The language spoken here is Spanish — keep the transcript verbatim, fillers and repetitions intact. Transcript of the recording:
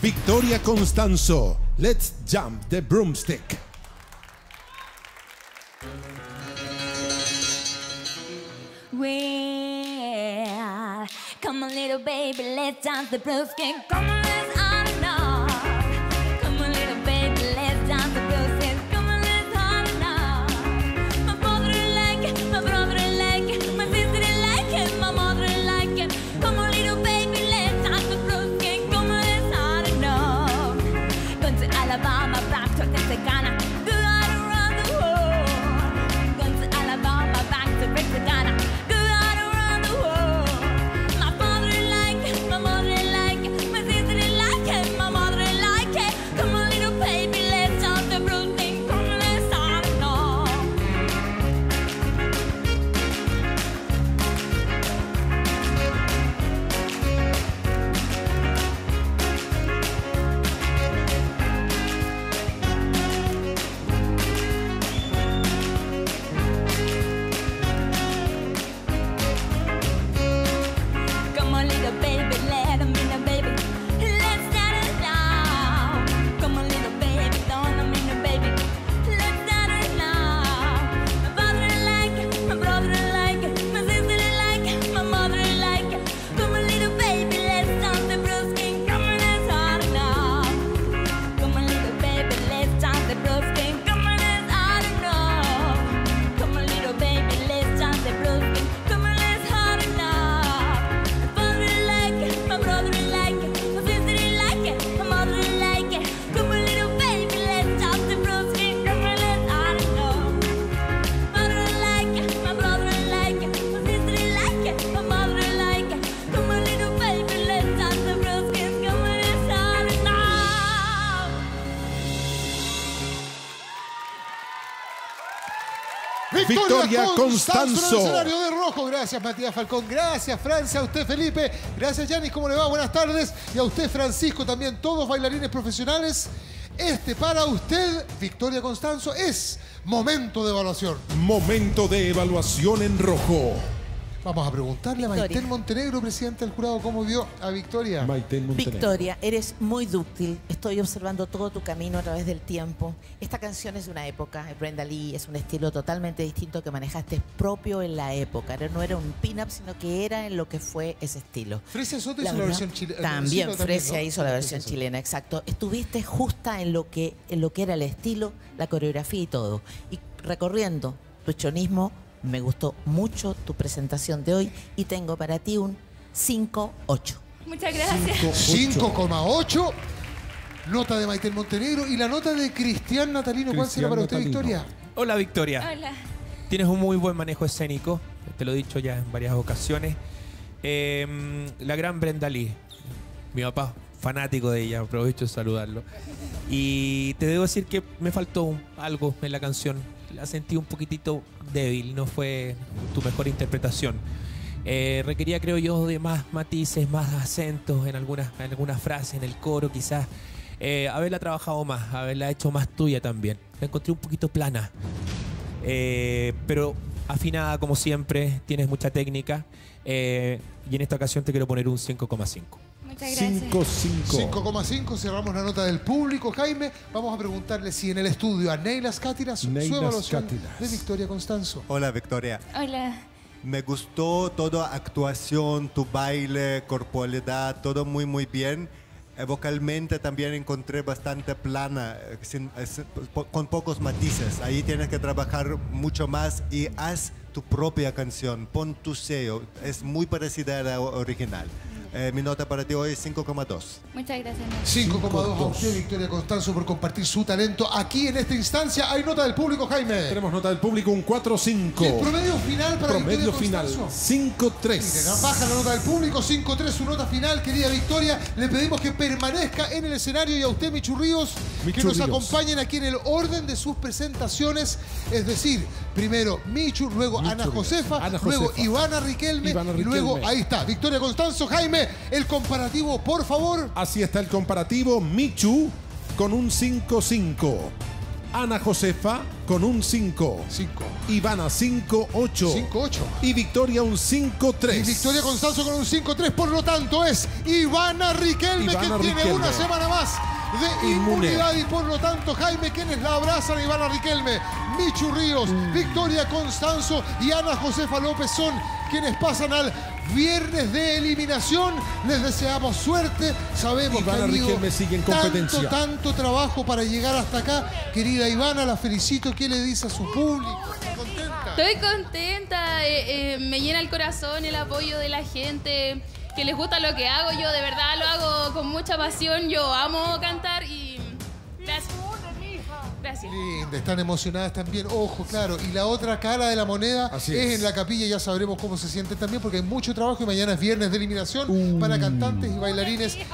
Victoria Constanzo, Let's Jump the Broomstick. Well, come on little baby, let's dance the broomstick. Come on, let's on and on. Come on little baby, let's dance the broomstick. Come on, let's on and on. My brother like it, my brother like it, my sister like it, my mother like it. Come on little baby, let's dance the broomstick. Come on, let's on and on. Going to Alabama, back to Texarkana, go all around the world. Going to Alabama, back to Texarkana. Victoria Constanzo. En el escenario de rojo. Gracias, Matías Falcón. Gracias, Francia. A usted, Felipe. Gracias, Yanis. ¿Cómo le va? Buenas tardes. Y a usted, Francisco, también. Todos bailarines profesionales. Este para usted, Victoria Constanzo, es momento de evaluación. Momento de evaluación en rojo. Vamos a preguntarle Victoria. a Maitén Montenegro, presidente del jurado, cómo vio a Victoria. Maitén Montenegro. Victoria, eres muy dúctil. Estoy observando todo tu camino a través del tiempo. Esta canción es de una época. Brenda Lee es un estilo totalmente distinto que manejaste propio en la época. No era un pin-up, sino que era en lo que fue ese estilo. Fresia Soto La hizo la verdad, versión chilena. También, Fresia ¿no? hizo la versión Fresia chilena, exacto. Estuviste justa en lo, que, en lo que era el estilo, la coreografía y todo. Y recorriendo tu chonismo, me gustó mucho tu presentación de hoy y tengo para ti un cinco ocho. Muchas gracias. cinco coma ocho. Nota de Maitén Montenegro y la nota de Cristian Natalino. ¿Cuál será para usted, Natalino. Victoria? Hola, Victoria. Hola. Tienes un muy buen manejo escénico, te lo he dicho ya en varias ocasiones. Eh, la gran Brenda Lee, mi papá, fanático de ella, aprovecho de saludarlo. Y te debo decir que me faltó algo en la canción, la sentí un poquitito débil, no fue tu mejor interpretación. Eh, requería, creo yo, de más matices, más acentos en algunas, en algunas frases, en el coro quizás. Eh, haberla trabajado más, haberla hecho más tuya también. La encontré un poquito plana. Eh, pero afinada como siempre, tienes mucha técnica eh, y en esta ocasión te quiero poner un cinco coma cinco. Muchas gracias. cinco coma cinco, cerramos la nota del público. Jaime, vamos a preguntarle si en el estudio a Neylas Cátiras su Neylas evaluación Cátiras. de Victoria Constanzo. Hola, Victoria. Hola. Me gustó toda actuación, tu baile, corporalidad, todo muy, muy bien. Eh, vocalmente también encontré bastante plana, eh, sin- eh, sin- po- con pocos matices. Ahí tienes que trabajar mucho más y haz tu propia canción, pon tu sello. Es muy parecida a la o- original. Eh, mi nota para ti hoy es cinco coma dos. Muchas gracias. cinco coma dos a usted, Victoria Constanzo, por compartir su talento. Aquí en esta instancia hay nota del público, Jaime. Tenemos nota del público, un cuatro cinco. Y el promedio final para Promedio Victoria final, Constanzo. cinco Mire, tres. baja la nota del público, cinco tres, su nota final, querida Victoria. Le pedimos que permanezca en el escenario y a usted, Michu Ríos, que Michu nos Ríos. acompañen aquí en el orden de sus presentaciones. Es decir, primero Michu, luego Michu Ana Ríos. Josefa, Ana luego Josefa. Ivana Riquelme, Ivana y luego Riquelme. ahí está, Victoria Constanzo. Jaime, el comparativo, por favor. Así está el comparativo. Michu con un cinco cinco. Ana Josefa con un cinco. cinco. Ivana cinco ocho. cinco ocho. Y Victoria un cinco tres. Y Victoria Constanzo con un cinco tres, por lo tanto es Ivana Riquelme, Ivana que tiene Riquelme. una semana más de Inmune. inmunidad, y por lo tanto Jaime, quienes la abrazan a Ivana Riquelme, Michu Ríos, Mm. Victoria Constanzo y Ana Josefa López son quienes pasan al viernes de eliminación. Les deseamos suerte, sabemos Ivana que ha habido Riquelme sigue en competencia. tanto, tanto trabajo para llegar hasta acá. Querida Ivana, la felicito. ¿Qué le dice a su público? ¿Está contenta? Estoy contenta, eh, eh, me llena el corazón el apoyo de la gente, que les gusta lo que hago. Yo de verdad lo hago con mucha pasión, yo amo cantar y gracias. Gracias. Linda, están emocionadas también. Ojo, claro. Y la otra cara de la moneda Así es. es. en la capilla. Ya sabremos cómo se sienten también, porque hay mucho trabajo y mañana es viernes de eliminación para cantantes y bailarines